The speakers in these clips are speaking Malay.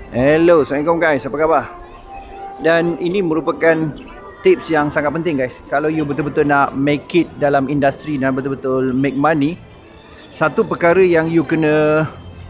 Hello, Assalamualaikum guys, apa khabar? Dan ini merupakan tips yang sangat penting guys. Kalau you betul-betul nak make it dalam industri dan betul-betul make money, satu perkara yang you kena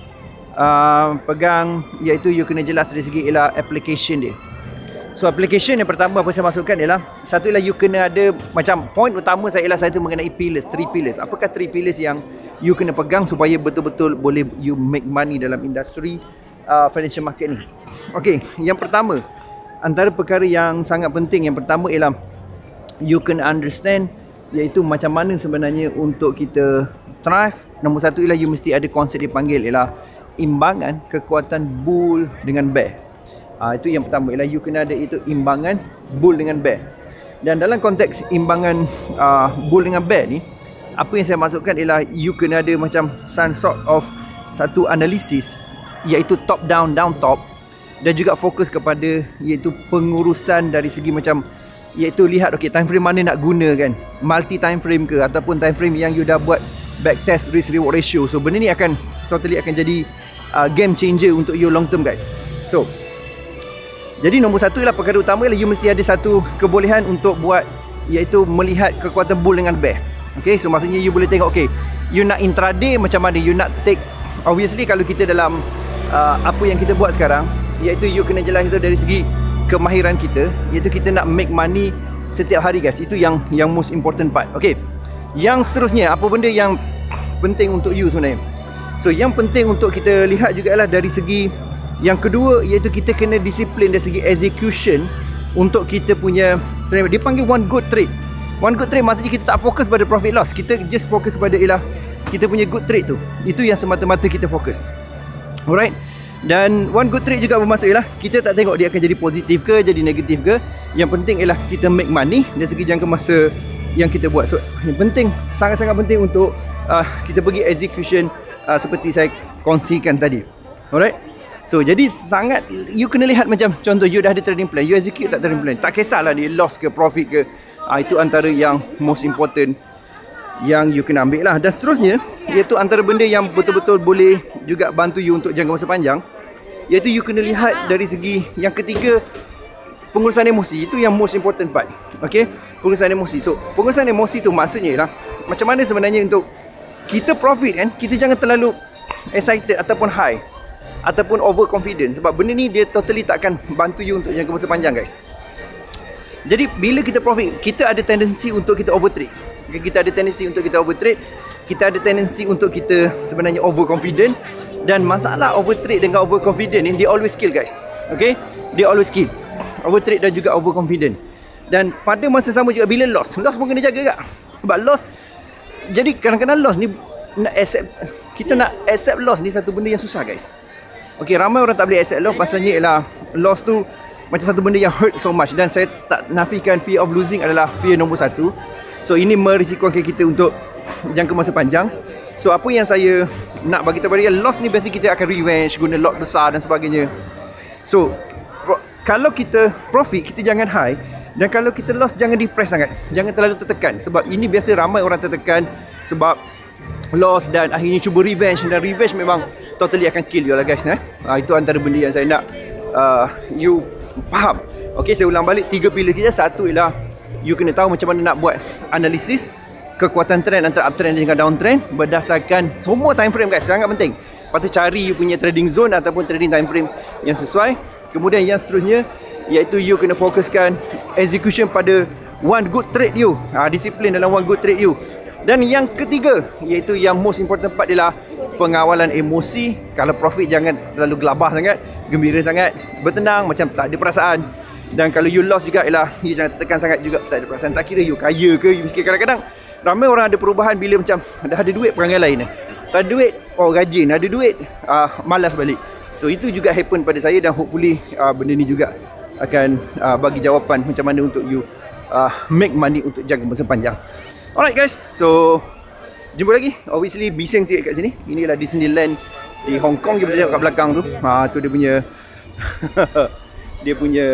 pegang, iaitu you kena jelas dari segi ialah application dia. So application yang pertama apa saya masukkan ialah, satu ialah you kena ada, macam point utama saya ialah saya tu mengenai pillars, 3 pillars. Apakah 3 pillars yang you kena pegang supaya betul-betul boleh you make money dalam industri financial market ni? Okay, yang pertama, antara perkara yang sangat penting, yang pertama ialah you can understand, iaitu macam mana sebenarnya untuk kita thrive. Nombor satu ialah you mesti ada konsep dipanggil ialah imbangan kekuatan bull dengan bear. Itu yang pertama, ialah you kena ada itu imbangan bull dengan bear. Dan dalam konteks imbangan bull dengan bear ni, apa yang saya masukkan ialah you kena ada macam some sort of satu analisis, iaitu top down, down top, dan juga fokus kepada iaitu pengurusan dari segi macam, iaitu lihat okay, time frame mana nak guna kan, multi time frame ke ataupun time frame yang you dah buat backtest risk reward ratio. So benda ni akan totally akan jadi game changer untuk you long term guys. So jadi nombor satu ialah perkara utama ialah you mesti ada satu kebolehan untuk buat, iaitu melihat kekuatan bull dengan bear. Okay, so maksudnya you boleh tengok okay, you nak intraday macam mana, you nak take, obviously kalau kita dalam apa yang kita buat sekarang, iaitu you kena jelas itu dari segi kemahiran kita, iaitu kita nak make money setiap hari guys. Itu yang most important part. Okay, yang seterusnya, apa benda yang penting untuk you sebenarnya? So yang penting untuk kita lihat juga adalah dari segi yang kedua, iaitu kita kena disiplin dari segi execution untuk kita punya trade. Dia panggil one good trade. One good trade maksudnya kita tak fokus pada profit loss, kita just fokus pada ialah kita punya good trade tu. Itu yang semata-mata kita fokus. Alright. Dan one good trade juga bermaksud ialah kita tak tengok dia akan jadi positif ke, jadi negatif ke. Yang penting ialah kita make money dari segi jangka masa yang kita buat. So yang penting, sangat-sangat penting untuk kita pergi execution seperti saya kongsikan tadi. Alright. So jadi sangat, you kena lihat macam contoh you dah ada trading plan, you execute tak trading plan, tak kisahlah dia loss ke profit ke, itu antara yang most important yang you kena ambil lah. Dan seterusnya, iaitu antara benda yang betul-betul boleh juga bantu you untuk jangka masa panjang, iaitu you kena lihat dari segi yang ketiga, pengurusan emosi. Itu yang most important part. Okay, pengurusan emosi. So pengurusan emosi tu maksudnya ialah macam mana sebenarnya untuk kita profit kan, kita jangan terlalu excited ataupun high ataupun overconfident, sebab benda ni dia totally tak akan bantu you untuk jangka masa panjang guys. Jadi bila kita profit, kita ada tendensi untuk kita overtrade. Kita ada tendensi untuk kita overtrade, kita ada tendensi untuk kita sebenarnya overconfident. Dan masalah overtrade dengan overconfident ni, dia always kill guys. Okay, dia always kill, overtrade dan juga overconfident. Dan pada masa sama juga bila loss pun kena jaga kak. Sebab loss, jadi kadang-kadang loss ni nak accept, kita nak accept loss ni satu benda yang susah guys. Okay, ramai orang tak boleh accept loss, pasalnya ialah loss tu macam satu benda yang hurt so much. Dan saya tak nafikan fear of losing adalah fear nombor satu. So ini merisikokan kita untuk jangka masa panjang. So apa yang saya nak bagi tahu pada loss ni, biasanya kita akan revenge, guna lot besar dan sebagainya. So kalau kita profit, kita jangan high. Dan kalau kita loss, jangan depress sangat, jangan terlalu tertekan. Sebab ini biasa ramai orang tertekan sebab loss dan akhirnya cuba revenge. Dan revenge memang totally akan kill you lah guys. Itu antara benda yang saya nak you faham. Okay, saya ulang balik 3 pillar kita. Satu ialah you kena tahu macam mana nak buat analisis kekuatan trend antara uptrend dan juga downtrend berdasarkan semua time frame guys. Sangat penting. Patut cari you punya trading zone ataupun trading time frame yang sesuai. Kemudian yang seterusnya, iaitu you kena fokuskan execution pada one good trade you. Disiplin dalam one good trade you. Dan yang ketiga, iaitu yang most important part ialah pengawalan emosi. Kalau profit jangan terlalu gelabah sangat, gembira sangat, bertenang macam tak ada perasaan. Dan kalau you loss juga ialah you jangan tertekan sangat juga, tak ada perasaan. Tak kira you kaya ke, you miskin. Kadang-kadang ramai orang ada perubahan bila macam dah ada duit perangai lain. Tak ada duit, rajin. Ada duit, malas balik. So itu juga happen pada saya. Dan hopefully benda ni juga akan bagi jawapan macam mana untuk you make money untuk jangka masa panjang. Alright guys, so jumpa lagi. Obviously bising sikit kat sini. Inilah Disneyland di Hong Kong. Kita tengok kat belakang tu, tu dia punya dia punya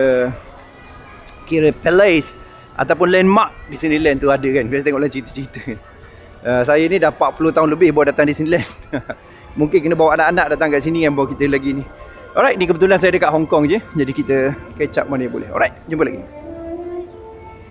kira palace ataupun landmark Disneyland tu ada kan. Biasa tengok dalam cerita-cerita kan. Saya ni dah 40 tahun lebih baru datang Disneyland. Mungkin kena bawa anak-anak datang kat sini kan, bawa kita lagi ni Alright, ni kebetulan saya dekat Hong Kong je. Jadi kita catch up mana boleh. Alright, jumpa lagi.